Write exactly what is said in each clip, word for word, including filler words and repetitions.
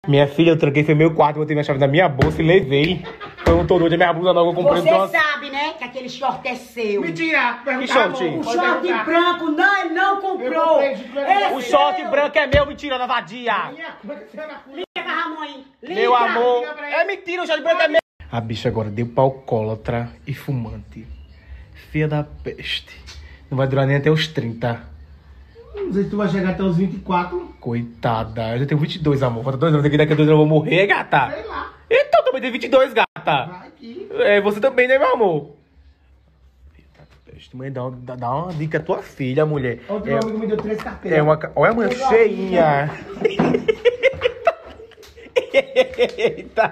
Minha filha, eu tranquei, foi meu quarto, botei minha chave na minha bolsa e levei. Foi um todo de minha blusa nova, eu comprei. Você então... sabe, né, que aquele short é seu. Mentira! Que short? O short branco, não, ele não comprou. O short branco é meu, mentira, na vadia. Liga pra Ramon aí. Liga. Meu amor. É mentira, o short branco é meu. A bicha agora deu pra alcoólatra e fumante. Filha da peste. Não vai durar nem até os trinta. Não sei se tu vai chegar até os vinte e quatro. Coitada, eu já tenho vinte e dois, amor. Falta dois anos, daqui a dois anos eu vou morrer, gata. Sei lá. Então, também tem vinte e dois, gata. Vai aqui. É, você também, né, meu amor? Mãe, dá, dá, dá uma dica à tua filha, mulher. Outro é, amigo me deu três carteiras. É uma... Olha a mãe cheinha. Eita.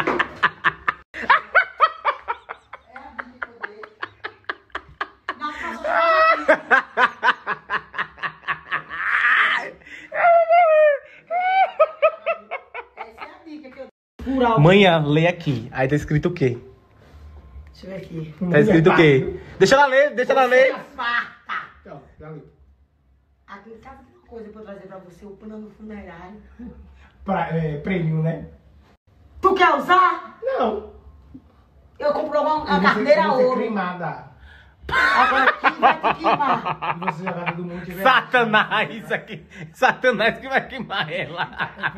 Manhã, lê aqui. Aí tá escrito o quê? Deixa eu ver aqui. Tá escrito o quê? Deixa ela ler, deixa ela ler. Farta. Então, já li. Aqui em casa tem uma coisa pra eu trazer pra você, o plano funerário. Pra, é, prêmio, né? Tu quer usar? Não. Eu comprei uma, uma E você- carteira você ouro. cremada. Agora quem vai te queimar? E você jogada do mundo tiver... Satanás, isso aqui. Satanás que vai queimar ela.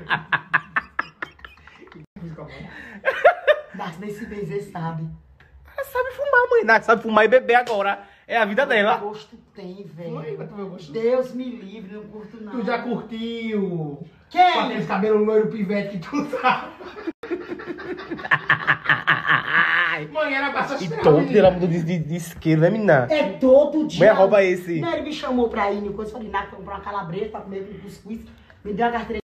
Mas nesse mês ele sabe. Ela sabe fumar, mãe. Ela sabe fumar e beber agora. É a vida dela. Que gosto tem, velho. Foi, mas tu viu o gosto? Deus me livre, não curto nada. Tu já curtiu? Quem? Com aqueles cabelos loiro pivete que tu usava. Mãe, era pra E só todo dia ela mudou de, de, de isqueiro, né, menina? É todo dia. Mãe, rouba esse. Não, ele me chamou pra ir no coisa, falei, nada, comprar uma calabresa pra comer com cuscuz. Me deu a carteira.